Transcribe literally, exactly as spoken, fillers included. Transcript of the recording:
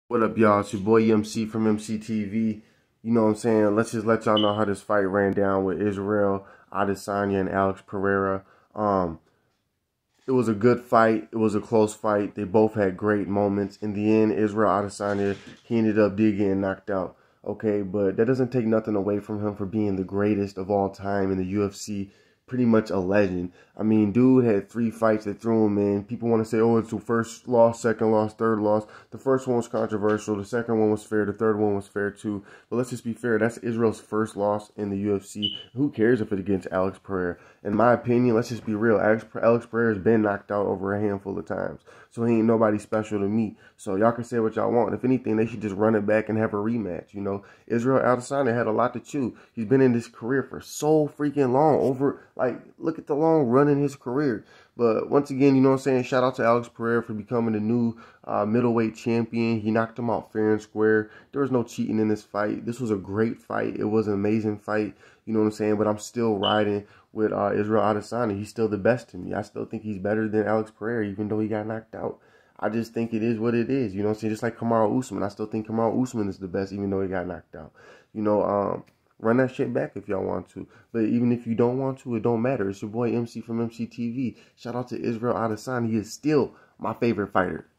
What up, y'all? It's your boy M C from M C T V. You know what I'm saying? Let's just let y'all know how this fight ran down with Israel Adesanya and Alex Pereira. Um, it was a good fight. It was a close fight. They both had great moments. In the end, Israel Adesanya, he ended up getting knocked out. Okay, but that doesn't take nothing away from him for being the greatest of all time in the U F C. Pretty much a legend. I mean, dude had three fights that threw him in. People want to say, oh, it's the first loss, second loss, third loss. The first one was controversial. The second one was fair. The third one was fair too. But let's just be fair. That's Israel's first loss in the U F C. Who cares if it's against Alex Pereira? In my opinion, let's just be real. Alex, Alex Pereira's been knocked out over a handful of times. So he ain't nobody special to me. So y'all can say what y'all want. If anything, they should just run it back and have a rematch. You know, Israel Adesanya had a lot to chew. He's been in this career for so freaking long. Over, like, look at the long run in his career. But once again, you know what I'm saying? Shout out to Alex Pereira for becoming the new uh, middleweight champion. He knocked him out fair and square. There was no cheating in this fight. This was a great fight. It was an amazing fight. You know what I'm saying? But I'm still riding with uh, Israel Adesanya. He's still the best to me. I still think he's better than Alex Pereira, even though he got knocked out. I just think it is what it is. You know what I'm saying? Just like Kamaru Usman. I still think Kamaru Usman is the best, even though he got knocked out. You know, um... run that shit back if y'all want to. But even if you don't want to, it don't matter. It's your boy M C from M C T V. Shout out to Israel Adesanya. He is still my favorite fighter.